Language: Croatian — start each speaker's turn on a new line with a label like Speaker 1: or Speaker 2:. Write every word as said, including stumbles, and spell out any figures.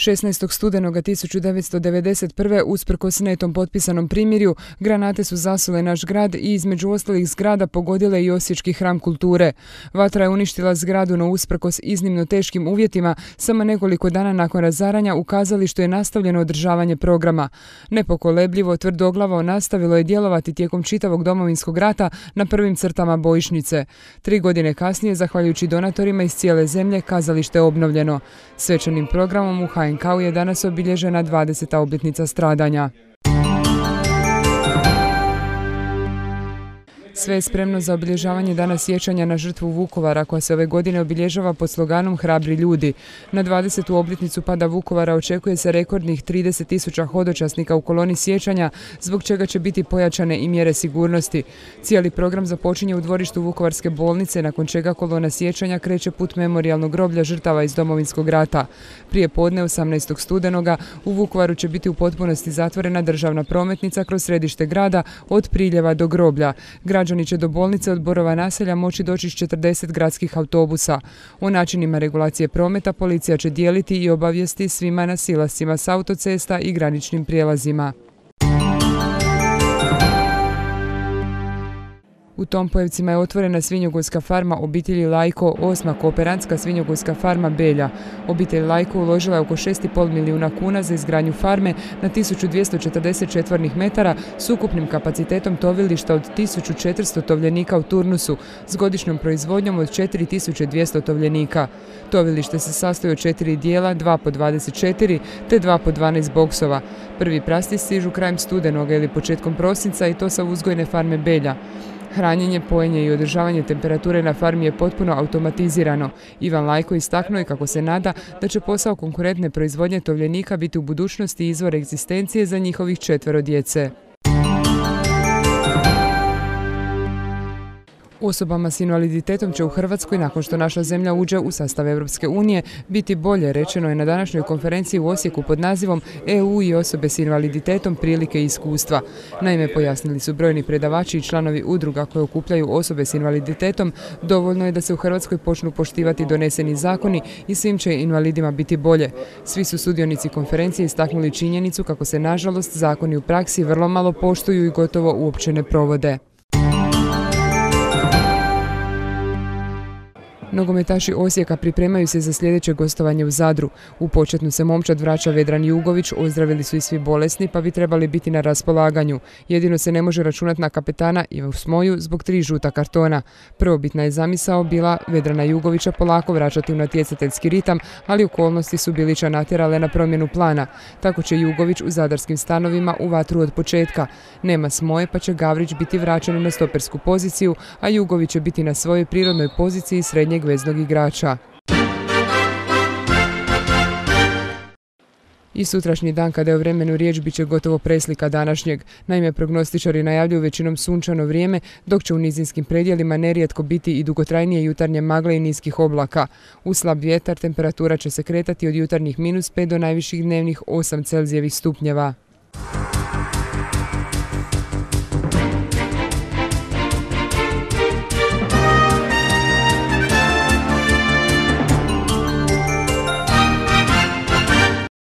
Speaker 1: šesnaestog studenoga tisuću devetsto devedeset prve usprkos netom potpisanom primirju, granate su zasule naš grad i između ostalih zgrada pogodile i Osječki hram kulture. Vatra je uništila zgradu, no usprkos iznimno teškim uvjetima, samo nekoliko dana nakon razaranja u kazalištu je nastavljeno održavanje programa. Nepokolebljivo, tvrdoglavo nastavilo je djelovati tijekom čitavog Domovinskog rata na prvim crtama bojišnice. Tri godine kasnije, zahvaljujući donatorima iz cijele zemlje, kazalište je obnovljeno. Svečanim programom u H N K-u je danas obilježena dvadeseta obljetnica stradanja. Sve je spremno za obilježavanje Dana sjećanja na žrtvu Vukovara, koja se ove godine obilježava pod sloganom Hrabri ljudi. Na dvadesetu obljetnicu pada Vukovara očekuje se rekordnih trideset tisuća hodočasnika u koloni sjećanja, zbog čega će biti pojačane i mjere sigurnosti. Cijeli program započinje u dvorištu Vukovarske bolnice, nakon čega kolona sjećanja kreće put memorijalnog groblja žrtava iz Domovinskog rata. Prije podne osamnaestog studenoga u Vukovaru će biti u potpunosti zatvorena državna prometnica kroz središte grada od priljeva do groblja. Građani će do bolnice od Borova naselja moći doći s četrdeset gradskih autobusa. O načinima regulacije prometa policija će dijeliti i obavijesti svima na silascima s autocesta i graničnim prijelazima. U Tompojevcima je otvorena svinjogojska farma obitelji Lajko, osma kooperantska svinjogojska farma Belja. Obitelj Lajko uložila je oko šest i pol milijuna kuna za izgradnju farme na tisuću dvjesto četrdeset četvornih metara s ukupnim kapacitetom tovilišta od tisuću četiristo tovljenika u turnusu s godišnjom proizvodnjom od četiri tisuće dvjesto tovljenika. Tovilište se sastoji od četiri dijela, dva po dvadeset četiri te dva po dvanaest boksova. Prvi prasti stižu krajem studenoga ili početkom prosinca i to sa uzgojne farme Belja. Hranjenje, pojenje i održavanje temperature na farmi je potpuno automatizirano. Ivan Lajko istaknuo je kako se nada da će posao konkurentne proizvodnje tovljenika biti u budućnosti izvor egzistencije za njihovih četvero djece. Osobama s invaliditetom će u Hrvatskoj, nakon što naša zemlja uđe u sastav Europske unije, biti bolje, rečeno je na današnjoj konferenciji u Osijeku pod nazivom E U i osobe s invaliditetom, prilike i iskustva. Naime, pojasnili su brojni predavači i članovi udruga koje okupljaju osobe s invaliditetom, dovoljno je da se u Hrvatskoj počnu poštivati doneseni zakoni i svim će invalidima biti bolje. Svi su sudionici konferencije istaknuli činjenicu kako se, nažalost, zakoni u praksi vrlo malo poštuju i gotovo uopće ne provode. Nogometaši Osijeka pripremaju se za sljedeće gostovanje u Zadru. U početnu se momčad vraća Vedran Jugović, ozdravili su i svi bolesni pa bi trebali biti na raspolaganju. Jedino se ne može računati na kapetana Ivu Smoju zbog tri žuta kartona. Prvobitna je zamisao bila Vedrana Jugovića polako vraćati u natjecateljski ritam, ali okolnosti su Bilića natjerale na promjenu plana. Tako će Jugović u zadarskim stanovima u vatru od početka. Nema Smoje pa će Gavrić biti vraćen na stopersku poziciju, a Jugović će biti na svojoj prirodnoj poziciji srednjeg veznog igrača. I sutrašnji dan, kada je o vremenu riječ, bit će gotovo preslika današnjeg. Naime, prognostičari najavljuju većinom sunčano vrijeme, dok će u nizinskim predjelima nerijetko biti i dugotrajnije jutarnje magle i niskih oblaka. Uz slab vjetar temperatura će se kretati od jutarnjih minus pet do najviših dnevnih osam Celzijevih stupnjeva.